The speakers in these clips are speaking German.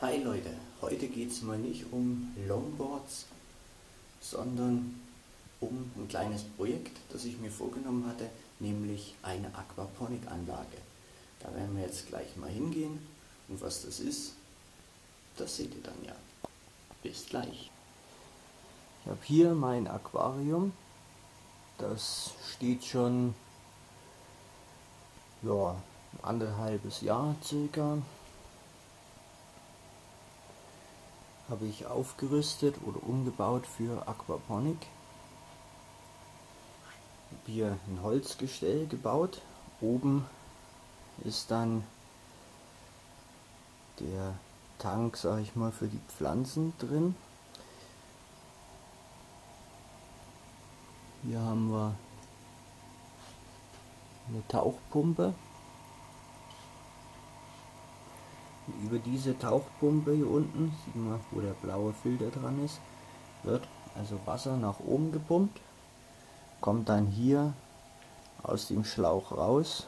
Hi Leute, heute geht es mal nicht um Longboards, sondern um ein kleines Projekt, das ich mir vorgenommen hatte, nämlich eine Aquaponik-Anlage. Da werden wir jetzt gleich mal hingehen und was das ist, das seht ihr dann ja. Bis gleich. Ich habe hier mein Aquarium, das steht schon ein 1,5 Jahr circa. Habe ich aufgerüstet oder umgebaut für Aquaponik. Ich habe hier ein Holzgestell gebaut. Oben ist dann der Tank, sage ich mal, für die Pflanzen drin. Hier haben wir eine Tauchpumpe. Und über diese Tauchpumpe hier unten, sieht man, wo der blaue Filter dran ist, wird also Wasser nach oben gepumpt, kommt dann hier aus dem Schlauch raus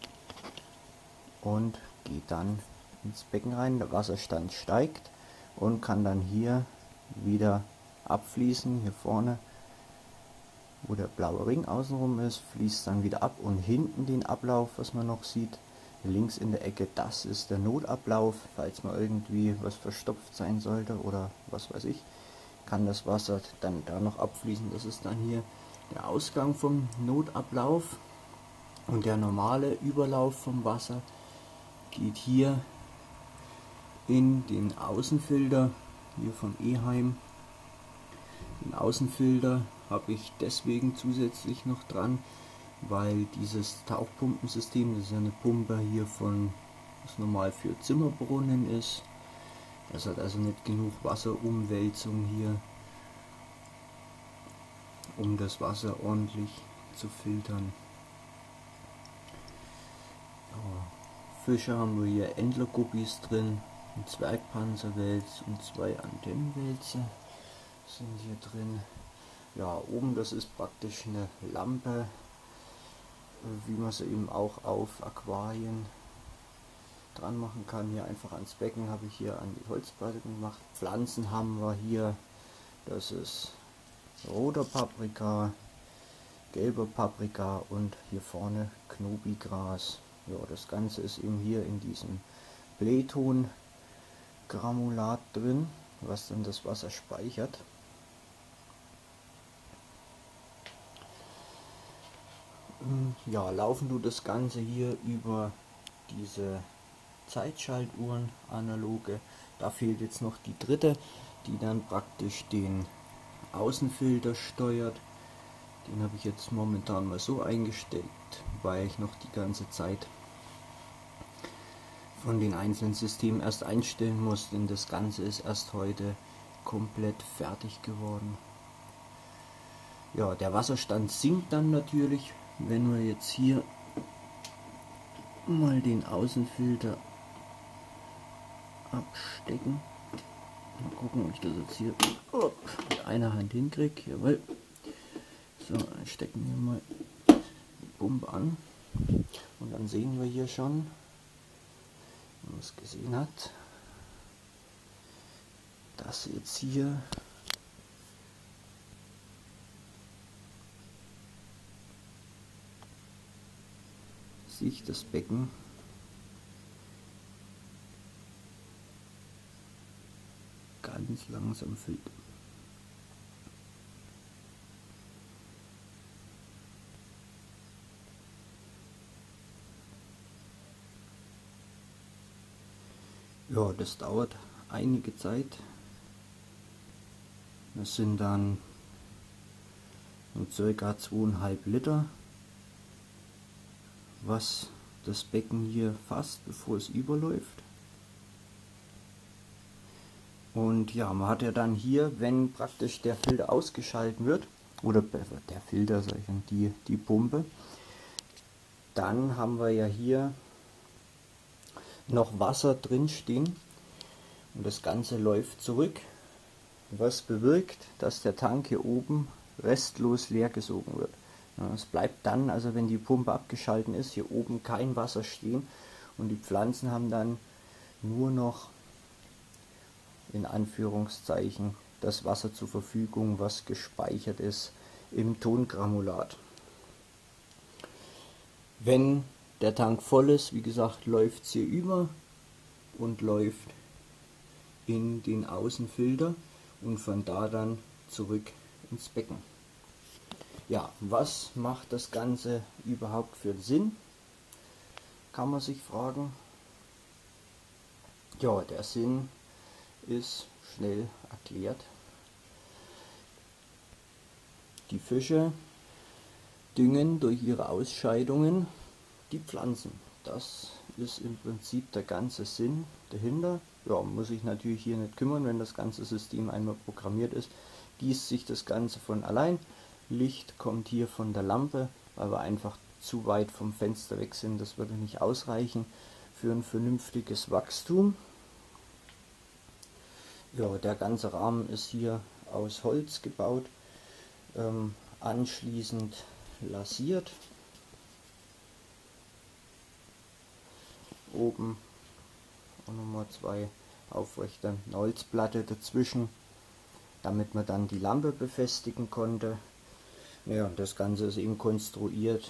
und geht dann ins Becken rein. Der Wasserstand steigt und kann dann hier wieder abfließen. Hier vorne, wo der blaue Ring außenrum ist, fließt dann wieder ab, und hinten den Ablauf, was man noch sieht, links in der Ecke, das ist der Notablauf. Falls mal irgendwie was verstopft sein sollte oder was weiß ich, kann das Wasser dann da noch abfließen. Das ist dann hier der Ausgang vom Notablauf, und der normale Überlauf vom Wasser geht hier in den Außenfilter hier von Eheim. Den Außenfilter habe ich deswegen zusätzlich noch dran, weil dieses Tauchpumpensystem, das ist ja eine Pumpe hier von, was normal für Zimmerbrunnen ist, das hat also nicht genug Wasserumwälzung hier, um das Wasser ordentlich zu filtern. Ja, Fische haben wir hier, Entlerguppies drin, ein Zwergpanzerwels und 2 Antennenwälze sind hier drin. Ja, oben, das ist praktisch eine Lampe, wie man sie eben auch auf Aquarien dran machen kann. Hier einfach ans Becken habe ich hier an die Holzplatte gemacht. Pflanzen haben wir hier, das ist roter Paprika, gelber Paprika und hier vorne Knobigras. Ja, das Ganze ist eben hier in diesem Blähton-Granulat drin, was dann das Wasser speichert. Ja, laufen tut das Ganze hier über diese Zeitschaltuhren, analoge. Da fehlt jetzt noch die dritte, die dann praktisch den Außenfilter steuert. Den habe ich jetzt momentan mal so eingestellt, weil ich noch die ganze Zeit von den einzelnen Systemen erst einstellen muss, denn das Ganze ist erst heute komplett fertig geworden. Ja, der Wasserstand sinkt dann natürlich, wenn wir jetzt hier mal den Außenfilter abstecken. Mal gucken, ob ich das jetzt hier mit einer Hand hinkriege. Jawohl. So, dann stecken wir mal die Pumpe an und dann sehen wir hier schon, wenn man es gesehen hat, dass jetzt hier sich das Becken ganz langsam füllt. Ja, das dauert einige Zeit. Das sind dann so circa 2,5 Liter, was das Becken hier fasst, bevor es überläuft. Und ja, man hat ja dann hier, wenn praktisch der Filter ausgeschalten wird, oder der Filter, sag ich, die Pumpe, dann haben wir ja hier noch Wasser drin stehen und das Ganze läuft zurück, was bewirkt, dass der Tank hier oben restlos leer gesogen wird. Ja, es bleibt dann, also wenn die Pumpe abgeschaltet ist, hier oben kein Wasser stehen, und die Pflanzen haben dann nur noch in Anführungszeichen das Wasser zur Verfügung, was gespeichert ist im Tongranulat. Wenn der Tank voll ist, wie gesagt, läuft es hier über und läuft in den Außenfilter und von da dann zurück ins Becken. Ja, was macht das Ganze überhaupt für Sinn? Kann man sich fragen. Ja, der Sinn ist schnell erklärt. Die Fische düngen durch ihre Ausscheidungen die Pflanzen. Das ist im Prinzip der ganze Sinn dahinter. Ja, muss ich natürlich hier nicht kümmern, wenn das ganze System einmal programmiert ist, gießt sich das Ganze von allein. Licht kommt hier von der Lampe, weil wir einfach zu weit vom Fenster weg sind. Das würde nicht ausreichen für ein vernünftiges Wachstum. Ja, der ganze Rahmen ist hier aus Holz gebaut, anschließend lasiert. Oben und nochmal zwei aufrechte Holzplatte dazwischen, damit man dann die Lampe befestigen konnte. Ja, das Ganze ist eben konstruiert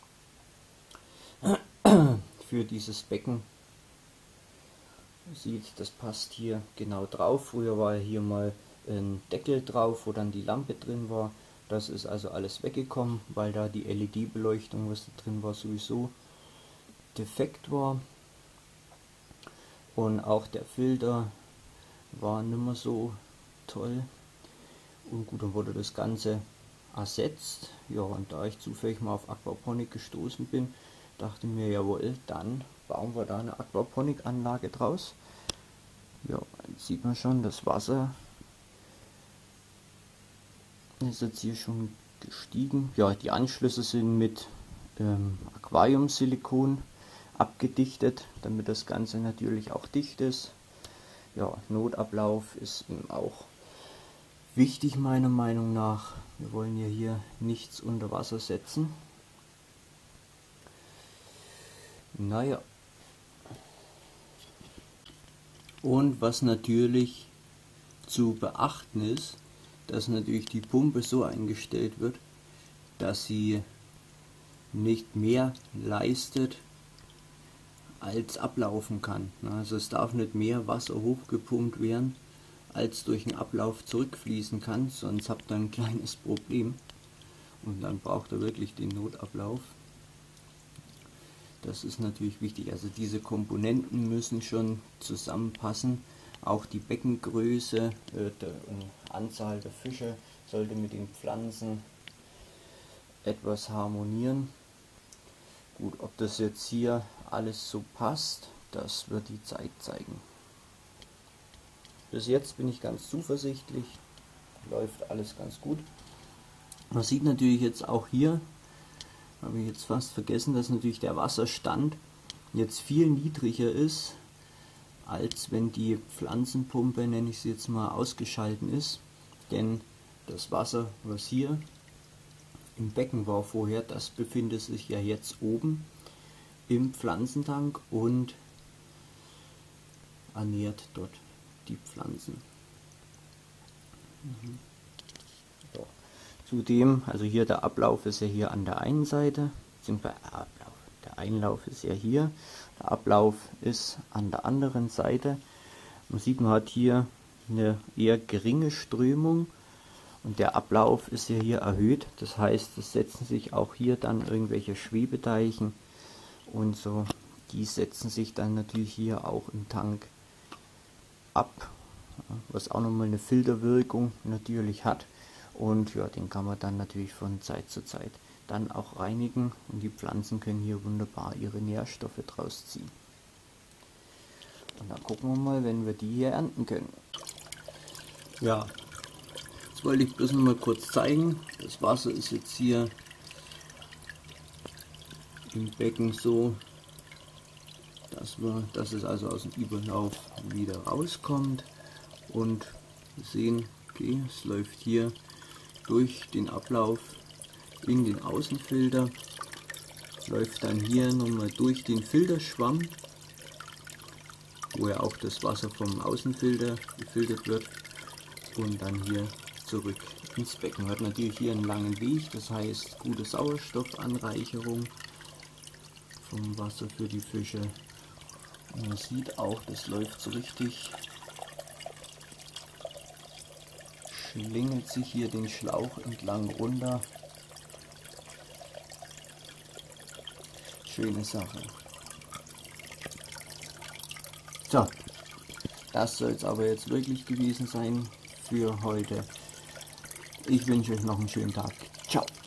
für dieses Becken. Man sieht, das passt hier genau drauf. Früher war hier mal ein Deckel drauf, wo dann die Lampe drin war. Das ist also alles weggekommen, weil da die LED-Beleuchtung, was da drin war, sowieso defekt war. Und auch der Filter war nicht mehr so toll. Und gut, dann wurde das Ganze ersetzt. Ja, und da ich zufällig mal auf Aquaponik gestoßen bin, dachte mir, jawohl, dann bauen wir da eine Aquaponik-Anlage draus. Ja, jetzt sieht man schon, das Wasser ist jetzt hier schon gestiegen. Ja, die Anschlüsse sind mit Aquariumsilikon abgedichtet, damit das Ganze natürlich auch dicht ist. Ja, Notablauf ist eben auch wichtig meiner Meinung nach. Wir wollen ja hier nichts unter Wasser setzen. Naja. Und was natürlich zu beachten ist, dass natürlich die Pumpe so eingestellt wird, dass sie nicht mehr leistet als ablaufen kann. Also es darf nicht mehr Wasser hochgepumpt werden, als durch den Ablauf zurückfließen kann, sonst habt ihr ein kleines Problem und dann braucht ihr wirklich den Notablauf. Das ist natürlich wichtig, also diese Komponenten müssen schon zusammenpassen, auch die Beckengröße und Anzahl der Fische sollte mit den Pflanzen etwas harmonieren. Gut, ob das jetzt hier alles so passt, das wird die Zeit zeigen. Bis jetzt bin ich ganz zuversichtlich, läuft alles ganz gut. Man sieht natürlich jetzt auch hier, habe ich jetzt fast vergessen, dass natürlich der Wasserstand jetzt viel niedriger ist, als wenn die Pflanzenpumpe, nenne ich sie jetzt mal, ausgeschalten ist. Denn das Wasser, was hier im Becken war vorher, das befindet sich ja jetzt oben im Pflanzentank und ernährt dort die Pflanzen. So. Zudem, also hier der Ablauf ist ja hier an der einen Seite, beziehungsweise der Einlauf ist ja hier, der Ablauf ist an der anderen Seite. Man sieht, man hat hier eine eher geringe Strömung und der Ablauf ist ja hier erhöht, das heißt, es setzen sich auch hier dann irgendwelche Schwebeteichen und so, die setzen sich dann natürlich hier auch im Tank ab, was auch nochmal eine Filterwirkung natürlich hat, und ja, den kann man dann natürlich von Zeit zu Zeit dann auch reinigen und die Pflanzen können hier wunderbar ihre Nährstoffe draus ziehen. Und dann gucken wir mal, wenn wir die hier ernten können. Ja, jetzt wollte ich bloß noch mal kurz zeigen, das Wasser ist jetzt hier im Becken so, dass es also aus dem Überlauf wieder rauskommt, und wir sehen, okay, es läuft hier durch den Ablauf in den Außenfilter, läuft dann hier nochmal durch den Filterschwamm wo ja auch das Wasser vom Außenfilter gefiltert wird und dann hier zurück ins Becken. Hat natürlich hier einen langen Weg, das heißt gute Sauerstoffanreicherung vom Wasser für die Fische. Und man sieht auch, das läuft so richtig, schlingelt sich hier den Schlauch entlang runter. Schöne Sache. So, das soll es aber jetzt wirklich gewesen sein für heute. Ich wünsche euch noch einen schönen Tag. Ciao.